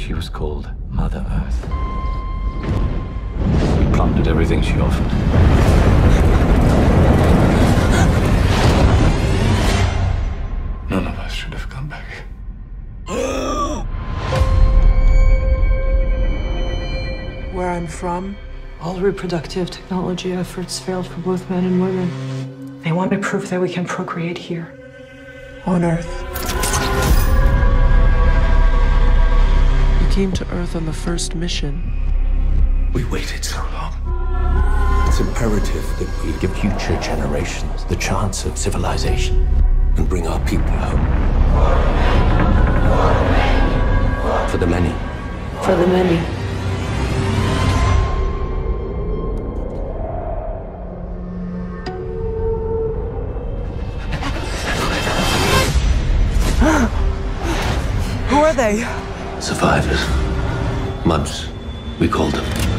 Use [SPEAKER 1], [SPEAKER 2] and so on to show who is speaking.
[SPEAKER 1] She was called Mother Earth. We plundered everything she offered. None of us should have come back.
[SPEAKER 2] Where I'm from, all reproductive technology efforts failed for both men and women. They want to prove that we can procreate here, on Earth. We came to Earth on the first mission.
[SPEAKER 3] We waited so long. It's imperative that we give future generations the chance of civilization and bring our people home. For the many.
[SPEAKER 2] For the many. Who are they?
[SPEAKER 3] Survivors. Muds, we called them.